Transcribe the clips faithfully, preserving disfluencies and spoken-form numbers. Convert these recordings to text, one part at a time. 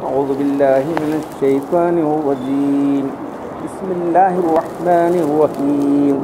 أعوذ بالله من الشيطان الرجيم بسم الله الرحمن الرحيم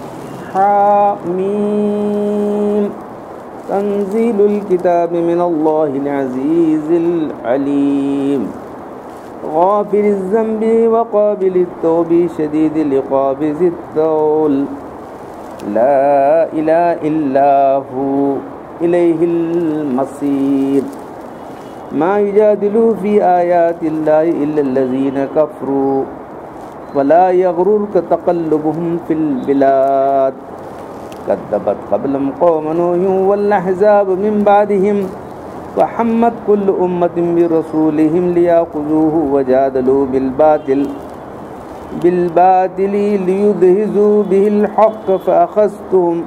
حميم تنزيل الكتاب من الله العزيز العليم غافر الذنب وقابل التوب شديد العقاب ذي الطول لا إله إلا هو إليه المصير ما يجادل في آيات الله إلا الذين كفروا ولا يغررك تقلبهم في البلاد كذبت قبلهم قوم نوح والأحزاب من بعدهم وحمت كل أمة برسولهم ليأخذوه وجادلوا بالباطل بالباطل ليدهزوا به الحق فأخذتهم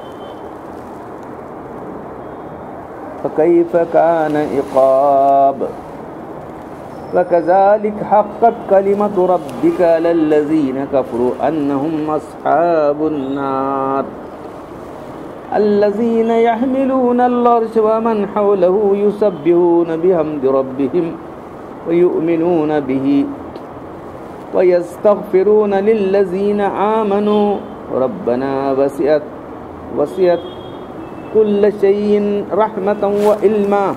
فكيف كان عقاب وكذلك حقت كلمة ربك على الذين كفروا أنهم أصحاب النار الذين يحملون العرش ومن حوله يسبحون بحمد ربهم ويؤمنون به ويستغفرون للذين آمنوا ربنا وسعت وسعت كل شيء رحمة وعلما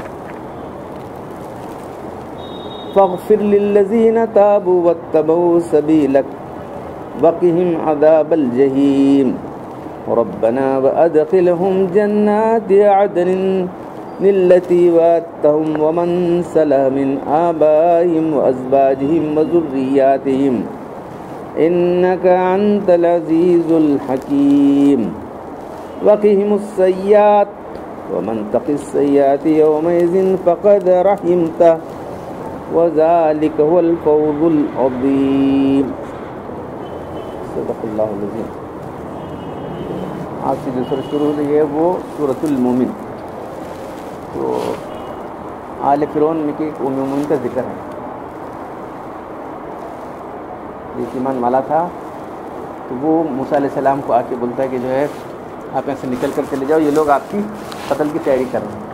فاغفر للذين تابوا واتبعوا سبيلك وقهم عذاب الجحيم ربنا وأدخلهم جنات عدن التي وعدتهم ومن سلم من آبائهم وأزواجهم وذرياتهم إنك أنت العزيز الحكيم وقهم السيئات ومن تق السيئات يومئذ فقد رحمته وذلك هو الفوز العظيم صدق اللہ العظیم. آج سے جو سورہ شروع ہوئی ہے وہ سورۃ المومن. تو آل فرعون میں کہ ایک مومن کا ذکر ہے. ایک ایمان والا تھا تو وہ موسیٰ علیہ السلام کو آ کے بولتا ہے کہ جو ہے آپ یہاں سے نکل کر چلے جاؤ، یہ لوگ آپ کی قتل کی تیاری کر رہے ہیں.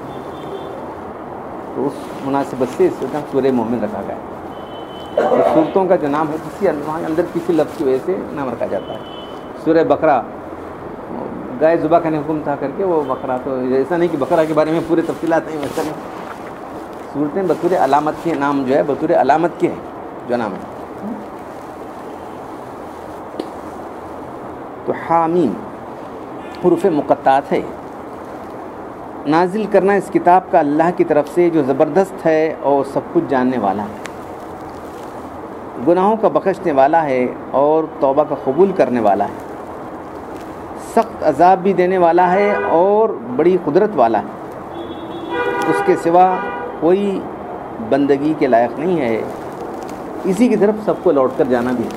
تو اس مناسبت سے اس وقت سورہ مومن رکھا گیا ہے. صورتوں کا جو نام ہے کسی اندر کسی لفظ کی وجہ سے نام رکھا جاتا ہے. سورہ بقرہ گائے ذبح کا حکم تھا کر کے وہ بقرہ، تو ایسا نہیں کہ بقرہ کے بارے میں پورے تفصیلات نہیں ویسا نہیں. صورتیں بطور علامت کے نام جو ہے بطور علامت کے ہیں جو نام ہے. تو حامیم حروف مقطعات ہے. نازل کرنا اس کتاب کا اللہ کی طرف سے جو زبردست ہے اور سب کچھ جاننے والا ہے، گناہوں کا بخشنے والا ہے اور توبہ کا قبول کرنے والا ہے، سخت عذاب بھی دینے والا ہے اور بڑی قدرت والا ہے. اس کے سوا کوئی بندگی کے لائق نہیں ہے. اسی کی طرف سب کو لوٹ کر جانا بھی ہے.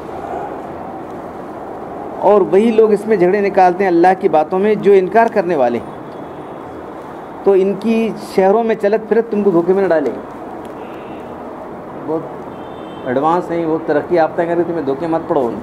اور وہی لوگ اس میں جھگڑے نکالتے ہیں اللہ کی باتوں میں جو انکار کرنے والے ہیں. تو ان کی شہروں میں چلت پھرت تم کو دھوکے میں نہ ڈالے. بہت ایڈوانس ہیں، وہ ترقی یافتہ کر کے تمہیں دھوکے مت پڑو.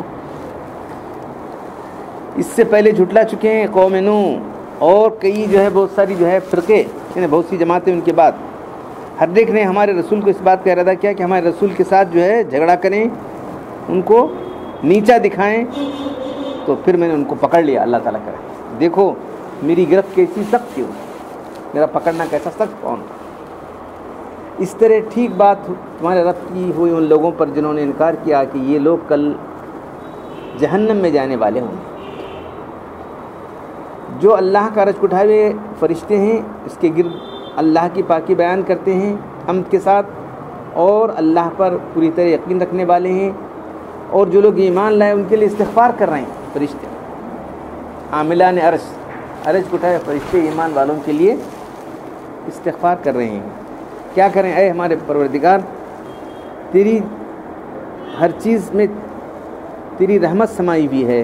اس سے پہلے جھٹلا چکے ہیں قوم نوح اور کئی جو ہے بہت ساری جو ہے فرقے، یعنی بہت سی جماعتیں. ان کے بعد ہر ایک نے ہمارے رسول کو اس بات کا ارادہ کیا کہ ہمارے رسول کے ساتھ جو ہے جھگڑا کریں، ان کو نیچا دکھائیں. تو پھر میں نے ان کو پکڑ لیا. اللہ تعالیٰ کرے دیکھو میری گرفت کیسی سخت تھی، میرا پکڑنا کیسا سخت کون. اس طرح ٹھیک بات تمہارے رب کی ہوئی ان لوگوں پر جنہوں نے انکار کیا کہ یہ لوگ کل جہنم میں جانے والے ہوں. جو اللہ کا رزق اٹھائے ہوئے فرشتے ہیں اس کے گرد اللہ کی پاکی بیان کرتے ہیں حمد کے ساتھ، اور اللہ پر پوری طرح یقین رکھنے والے ہیں. اور جو لوگ ایمان لائے ان کے لیے استغفار کر رہے ہیں فرشتے. عاملان عرش، عرش کو اٹھائے فرشتے ایمان والوں کے لیے استغفار کر رہے ہیں. کیا کریں اے ہمارے پروردگار، تیری ہر چیز میں تیری رحمت سمائی ہوئی ہے.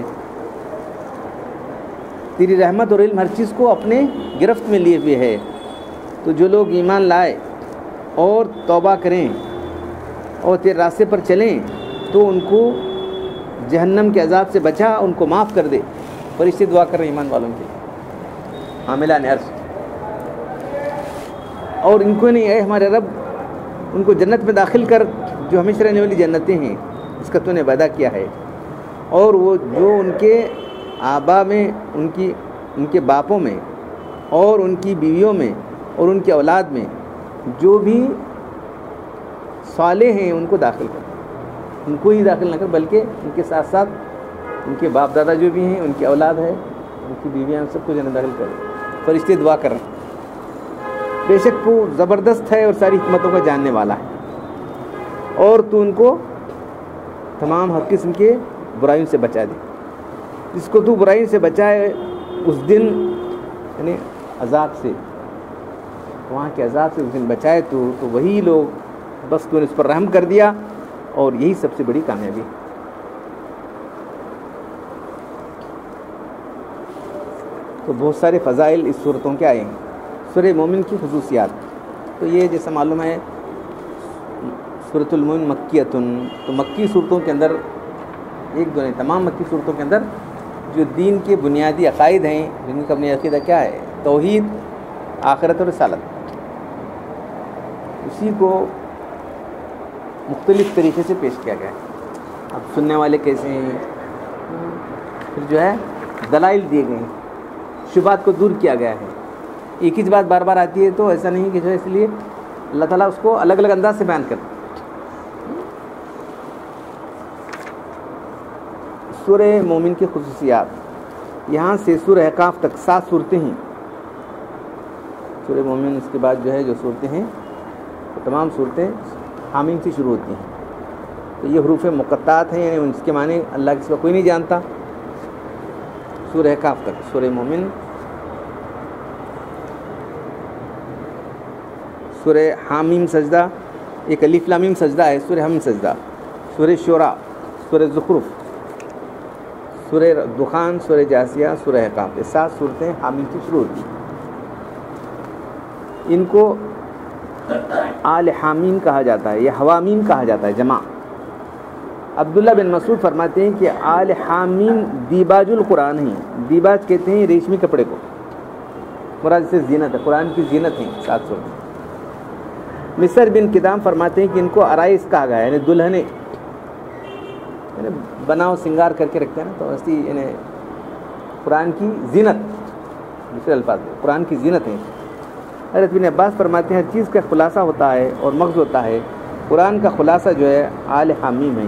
تیری رحمت اور علم ہر چیز کو اپنے گرفت میں لیے ہوئے ہے. تو جو لوگ ایمان لائے اور توبہ کریں اور تیرے راستے پر چلیں تو ان کو جہنم کے عذاب سے بچا، ان کو معاف کر دے. فرشتے دعا کر رہے ہیں ایمان والوں کے لیے. عاملان عرش. اور ان کو نہیں، اے ہمارے رب ان کو جنت میں داخل کر جو ہمیشہ رہنے والی جنتیں ہیں اس کا تو نے وعدہ کیا ہے، اور وہ جو ان کے آبا میں، ان کی ان کے باپوں میں اور ان کی بیویوں میں اور ان کی اولاد میں جو بھی صالح ہیں ان کو داخل کر، ان کو ہی داخل نہ کر بلکہ ان کے ساتھ ساتھ ان کے باپ دادا جو بھی ہیں، ان کی اولاد ہے، ان کی بیویاں، سب کو جنت داخل کر۔ فرشتے دعا کر رہے ہیں، بے شک وہ زبردست ہے اور ساری حکمتوں کا جاننے والا ہے، اور تو ان کو تمام ہر قسم کے برائیوں سے بچا دے۔ جس کو تو برائیوں سے بچائے اس دن، یعنی عذاب سے، وہاں کے عذاب سے اس دن بچائے تو تو وہی لوگ، بس تو نے اس پر رحم کر دیا، اور یہی سب سے بڑی کامیابی ہے۔ تو بہت سارے فضائل اس صورتوں کے آئے ہیں۔ سورہ مومن کی خصوصیات، تو یہ جیسا معلوم ہے سورۃ المومن مکیۃ، تو مکی صورتوں کے اندر ایک دو نہیں، تمام مکی صورتوں کے اندر جو دین کے بنیادی عقائد ہیں، جن کا بنیادی عقیدہ کیا ہے؟ توحید، آخرت اور رسالت، اسی کو مختلف طریقے سے پیش کیا گیا ہے۔ اب سننے والے کیسے ہیں، پھر جو ہے دلائل دیے گئے ہیں، شبہات کو دور کیا گیا ہے۔ ایک ہی بات بار بار آتی ہے تو ایسا نہیں کہ جو ہے، اس لیے اللہ تعالیٰ اس کو الگ الگ انداز سے بیان کرتا ہے۔ سورہ مومن کی خصوصیات، یہاں سے سورہ احقاف تک سات صورتیں ہیں۔ سورہ مومن اس کے بعد جو ہے جو صورتیں ہیں وہ تمام صورتیں حامیم سے شروع ہوتی ہیں۔ تو یہ حروف مقطعات ہیں، یعنی اس کے معنی اللہ کے سوا کوئی نہیں جانتا۔ سورہ احقاف تک سورہ مومن، سورہ حامیم سجدہ، ایک الف لام میم سجدہ ہے، سورہ حامیم سجدہ، سورہ شورا، سورہ زخرف، سورہ دخان، سورہ جاسیہ، سورہ احقاف، یہ سات صورتیں حامیم سے شروع ہوتی ہیں۔ ان کو آل حامیم کہا جاتا ہے یا حوامیم کہا جاتا ہے، جمع۔ عبداللہ بن مسعود فرماتے ہیں کہ آل حامیم دیباج القرآن ہیں، دیباج کہتے ہیں ریشمی کپڑے کو، مراد سے زینت ہے، قرآن کی زینت ہیں سات صورتیں۔ مصر بن کدام فرماتے ہیں کہ ان کو عرائس کہا گیا ہے، یعنی دلہنے، یعنی بناؤ سنگار کر کے رکھتے ہیں نا، تو ایسی یعنی قرآن کی زینت، دوسرے الفاظ میں قرآن کی زینت ہیں۔ حضرت بن عباس فرماتے ہیں ہر چیز کا خلاصہ ہوتا ہے اور مغز ہوتا ہے، قرآن کا خلاصہ جو ہے آل حامیم ہے۔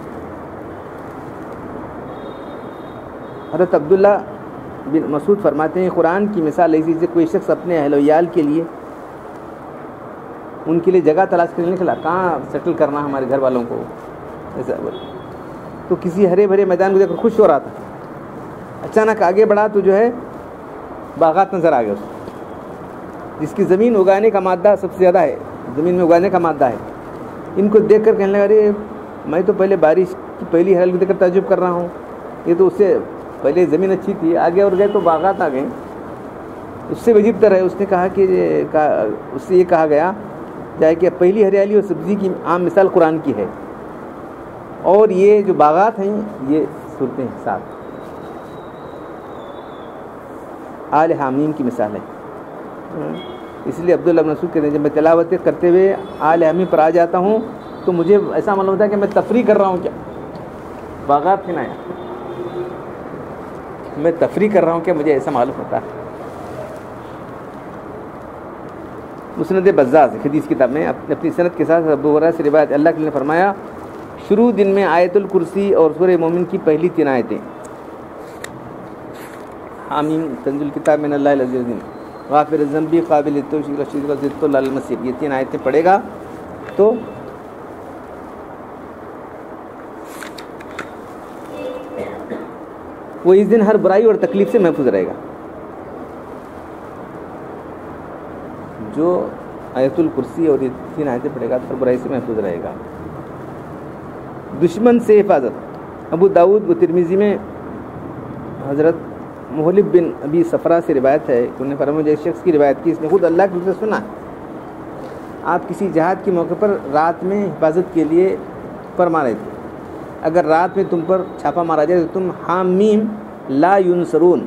حضرت عبداللہ بن مسعود فرماتے ہیں قرآن کی مثال ایسی جیسے کوئی شخص اپنے اہل ویال کے لیے، ان کے لیے جگہ تلاش کرنے نکلا، کہاں سیٹل کرنا ہمارے گھر والوں کو، ایسا تو کسی ہرے بھرے میدان کو دیکھ کر خوش ہو رہا تھا، اچانک آگے بڑھا تو جو ہے باغات نظر آ گئے اس کو، جس کی زمین اگانے کا مادہ سب سے زیادہ ہے، زمین میں اگانے کا مادہ ہے۔ ان کو دیکھ کر کہنے لگا ارے میں تو پہلے بارش کی پہلی حل کو دیکھ کر تعجب کر رہا ہوں، یہ تو اس سے پہلے زمین اچھی تھی، آگے اور گئے تو باغات آ گئے، اس سے عجیب تر ہے۔ اس نے کہا کہ اس سے یہ کہا گیا جائے کہ پہلی ہریالی اور سبزی کی عام مثال قرآن کی ہے، اور یہ جو باغات ہیں یہ صورتیں ساتھ آل حامیم کی مثال ہے۔ اس لیے عبداللہ بن مسعود کہتے ہیں جب میں تلاوت کرتے ہوئے آل حامیم پر آ جاتا ہوں تو مجھے ایسا معلوم ہوتا ہے کہ میں تفریح کر رہا ہوں، کیا باغات کی نایا میں تفریح کر رہا ہوں، کیا مجھے ایسا معلوم ہوتا ہے۔ مسند بزاز حدیث کتاب میں اپنی سند کے ساتھ ابو ہریرہ سے روایت، اللہ کے نے فرمایا شروع دن میں آیت الکرسی اور سورہ مومن کی پہلی تین آیتیں، حامیم تنزیل کتاب من اللہ العزیز العلیم، غافر الذنب قابل التوب رشید رضیت اللہ المسیح، یہ تین آیتیں پڑھے گا تو وہ اس دن ہر برائی اور تکلیف سے محفوظ رہے گا۔ جو آیت الکرسی اور یہ تین آیتیں پڑھے گا تو ہر برائی سے محفوظ رہے گا۔ دشمن سے حفاظت، ابو داؤد و ترمذی میں حضرت محلب بن ابی صفرہ سے روایت ہے کہ انہوں نے فرمایا مجھے ایک شخص کی روایت کی، اس نے خود اللہ کے حکم سے سنا، آپ کسی جہاد کے موقع پر رات میں حفاظت کے لیے فرما رہے تھے، اگر رات میں تم پر چھاپا مارا جائے تو تم حامیم لا ینصرون،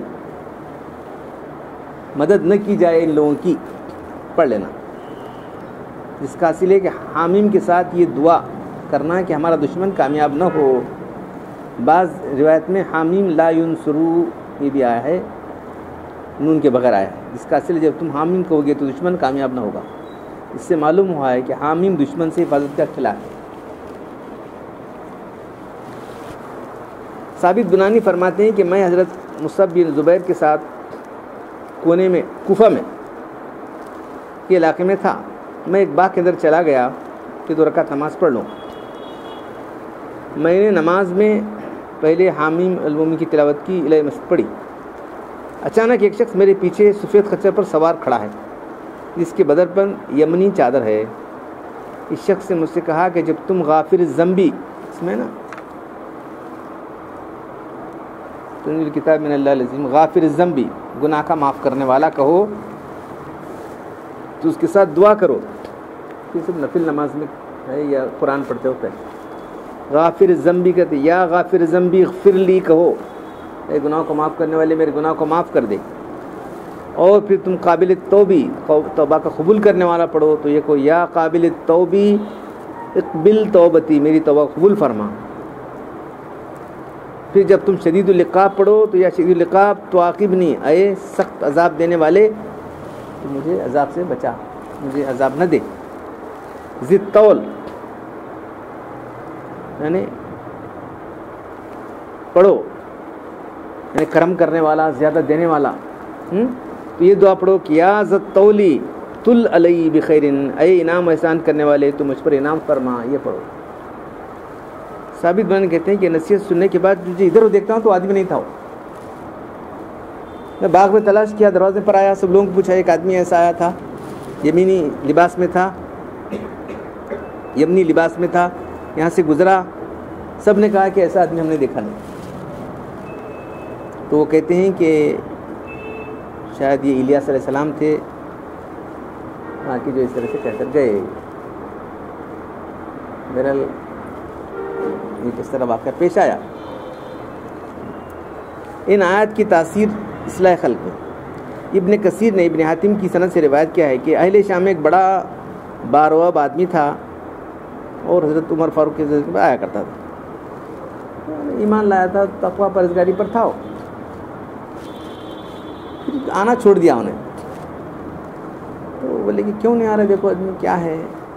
مدد نہ کی جائے ان لوگوں کی، پڑھ لینا۔ جس کا حاصل ہے کہ حامیم کے ساتھ یہ دعا کرنا ہے کہ ہمارا دشمن کامیاب نہ ہو. بعض روایت میں حامیم لا ینصرو یہ بھی آیا ہے، نون کے بغیر آیا ہے، جس کا حاصل ہے جب تم حامیم کہو گے تو دشمن کامیاب نہ ہوگا. اس سے معلوم ہوا ہے کہ حامیم دشمن سے حفاظت کا خلاف ہے. ثابت بنانی فرماتے ہیں کہ میں حضرت مصعب بن زبیر کے ساتھ کونے میں کوفہ میں کے علاقے میں تھا. میں ایک باغ کے اندر چلا گیا کہ دو رکعت نماز پڑھ لوں. میں نے نماز میں پہلے حامیم المومن کی تلاوت کی، الہ مسجد پڑھی. اچانک ایک شخص میرے پیچھے سفید خچر پر سوار کھڑا ہے جس کے بدن پر یمنی چادر ہے. اس شخص سے مجھ سے کہا کہ جب تم غافر الذنبی، اس میں نا تنزیل کتاب من اللہ العظیم، غافر الذنبی گناہ کا معاف کرنے والا کہو تو اس کے ساتھ دعا کرو. یہ سب نفل نماز میں ہے یا قرآن پڑھتے ہوتے ہیں. غافر الذنبی کہتے یا غافر الذنبی اغفر لی کہو، اے گناہ کو معاف کرنے والے میرے گناہ کو معاف کر دے. اور پھر تم قابل توبی توبہ کا قبول کرنے والا پڑھو تو یہ کو یا قابل توبی اقبل توبتی، میری توبہ قبول فرما. پھر جب تم شدید العقاب پڑھو تو یا شدید العقاب تو عاقبنی، اے سخت عذاب دینے والے تو مجھے عذاب سے بچا، مجھے عذاب نہ دے. ذی الطول یعنی پڑھو یعنی کرم کرنے والا، زیادہ دینے والا. تو یہ دعا پڑھو کہ یا ذی الطولی تل علی بخیر، اے انعام احسان کرنے والے تو مجھ پر انعام فرما. یہ پڑھو. ثابت بن کہتے ہیں کہ نصیحت سننے کے بعد مجھے ادھر دیکھتا ہوں تو آدمی نہیں تھا. وہ میں باغ میں تلاش کیا، دروازے پر آیا، سب لوگوں کو پوچھا. ایک آدمی ایسا آیا تھا، یمینی لباس میں تھا، یمنی لباس میں تھا، یہاں سے گزرا. سب نے کہا کہ ایسا آدمی ہم نے دیکھا نہیں. تو وہ کہتے ہیں کہ شاید یہ الیاس علیہ السلام تھے وہاں کی، جو اس طرح سے کہہ کر گئے. بہرحال یہ کس طرح واقعہ پیش آیا. ان آیات کی تاثیر اصلاح خلق میں. ابن کثیر نے ابن حاتم کی سند سے روایت کیا ہے کہ اہل شام میں ایک بڑا بارواب آدمی تھا اور حضرت عمر فاروق کے زمانے میں آیا کرتا تھا. ایمان لایا تھا، تقویٰ پرہیزگاری پر تھا. پھر آنا چھوڑ دیا انہیں. تو بولے کہ کیوں نہیں آ رہے؟ دیکھو آدمی کیا ہے،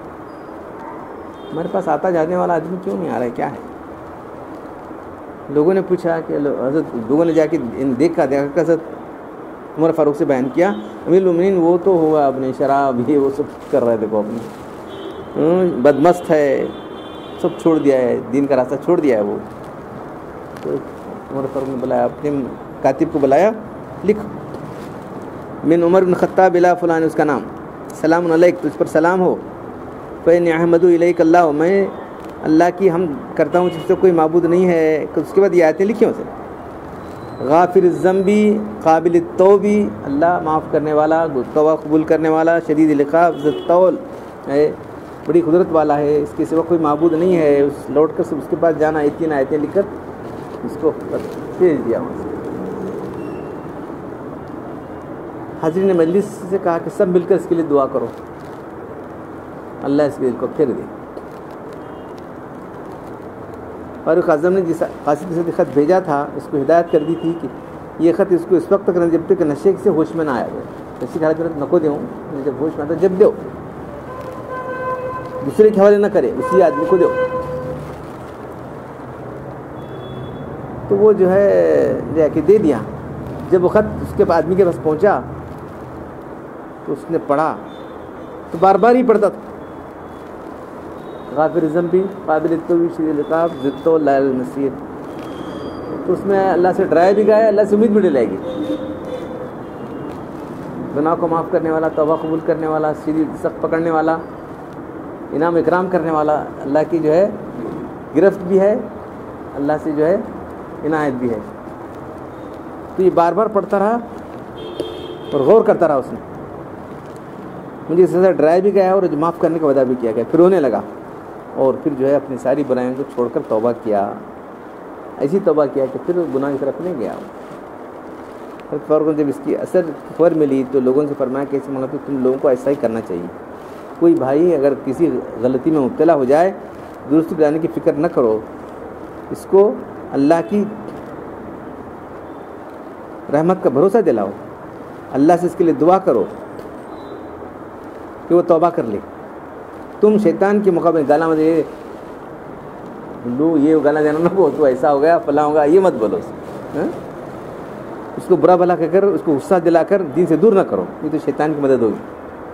ہمارے پاس آتا جانے والا آدمی کیوں نہیں آ رہا ہے، کیا ہے؟ لوگوں نے پوچھا کہ حضرت، لوگوں نے جا کے دیکھا دیکھا کہ حضرت عمر فاروق سے بیان کیا، امیر المومنین وہ تو ہوا اپنے شراب یہ وہ سب کر رہے، دیکھو اپنی بدمست ہے، سب چھوڑ دیا ہے، دین کا راستہ چھوڑ دیا ہے وہ. تو عمر فاروق نے بلایا، اپنے کاتب کو بلایا، لکھ من عمر بن خطاب الی فلان، اس کا نام، سلام علیک، تو اس پر سلام ہو. فإن احمد الیک اللہ، میں اللہ کی ہم کرتا ہوں جس سے کوئی معبود نہیں ہے. اس کے بعد یہ آیتیں لکھی اسے، غافر الذنبی قابل التوبی، اللہ معاف کرنے والا، توبہ قبول کرنے والا، شدید العقاب، ذی الطول، بڑی قدرت والا ہے، اس کے سوا کوئی معبود نہیں ہے. اس لوٹ کر سب اس کے پاس جانا، یہ تین آیتیں لکھ کر اس کو بھیج دیا. حاضرین نے مجلس سے کہا کہ سب مل کر اس کے لیے دعا کرو، اللہ اس کے دل کو پھیر دے. فاروق اعظم نے جس قاصد کے ساتھ خط بھیجا تھا اس کو ہدایت کر دی تھی کہ یہ خط اس کو اس وقت تک نہ جب تک نشے سے ہوش میں نہ آیا جائے. نشے کی حالت میں نکو دوں، جب ہوش میں آتا جب دو، دوسرے کے حوالے نہ کرے، اسی آدمی کو دو. تو وہ جو ہے جا کے دے دیا. جب وہ خط اس کے آدمی کے پاس پہنچا تو اس نے پڑھا تو بار بار ہی پڑھتا تھا، غافر الذنبی قابل التوبی شدید العقاب ذی الطول لا المسیر. تو اس میں اللہ سے ڈرایا بھی گیا، اللہ سے امید بھی ڈلائے گی. گناہ کو معاف کرنے والا، توبہ قبول کرنے والا، شدید سخت پکڑنے والا، انعام اکرام کرنے والا، اللہ کی جو ہے گرفت بھی ہے، اللہ سے جو ہے عنایت بھی ہے. تو یہ بار بار پڑھتا رہا اور غور کرتا رہا. اس نے مجھے اس سے ڈرایا بھی گیا اور معاف کرنے کا وعدہ بھی کیا گیا. پھر رونے لگا اور پھر جو ہے اپنی ساری برائیوں کو چھوڑ کر توبہ کیا. ایسی توبہ کیا کہ پھر گناہ کی طرف نہیں گیا. حضرت فاروق جب اس کی اثر خبر ملی تو لوگوں سے فرمایا کہ اس مطلب تم لوگوں کو ایسا ہی کرنا چاہیے. کوئی بھائی اگر کسی غلطی میں مبتلا ہو جائے درست بنانے کی فکر نہ کرو، اس کو اللہ کی رحمت کا بھروسہ دلاؤ، اللہ سے اس کے لیے دعا کرو کہ وہ توبہ کر لے۔ تم شیطان کے مقابلے میں گالا مت دے لو، یہ گالا دینا نہ بولو، تو ایسا ہو گیا فلاں ہوگا، یہ مت بولو، اس کو برا بھلا کہہ کر اس کو غصہ دلا کر دین سے دور نہ کرو، یہ تو شیطان کی مدد ہوگی۔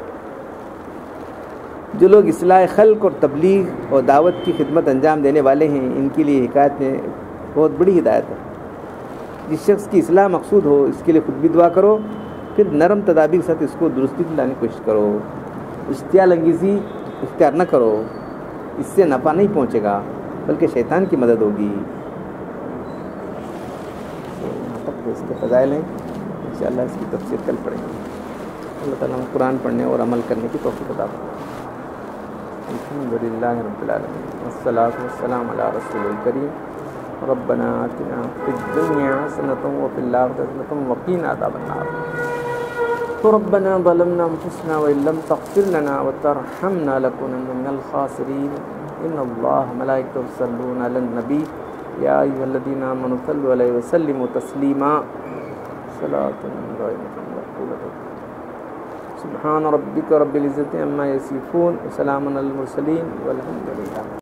جو لوگ اصلاح خلق اور تبلیغ اور دعوت کی خدمت انجام دینے والے ہیں، ان کے لیے حکایت میں بہت بڑی ہدایت ہے۔ جس شخص کی اصلاح مقصود ہو اس کے لیے خود بھی دعا کرو، پھر نرم تدابیر کے ساتھ اس کو درستی لانے کی کوشش کرو۔ اشتعال انگیزی اختیار نہ کرو، اس سے نفع نہیں پہنچے گا بلکہ شیطان کی مدد ہوگی۔ یہاں تک اس کے فضائل ہیں، انشاءاللہ اس کی تفسیر کل پڑھیں گے۔ اللہ تعالیٰ ہم قرآن پڑھنے اور عمل کرنے کی توفیق عطا فرمائے۔ الحمدللہ رب العالمین والصلاۃ والسلام علی رسول الکریم۔ ربنا آتنا فی الدنیا حسنۃ وفی الآخرۃ حسنۃ وقنا عذاب النار۔ ربنا ظلمنا انفسنا وان لم تغفر لنا وترحمنا لنكونن من الخاسرین۔ ان اللہ ملائکتہ یصلون علی النبی یا ایھا الذین آمنوا صلوا علیہ وسلموا تسلیما۔ صلاۃ دائمۃ مقبولۃ۔ سبحان ربک رب العزۃ عما یصفون وسلام علی المرسلین والحمد للہ۔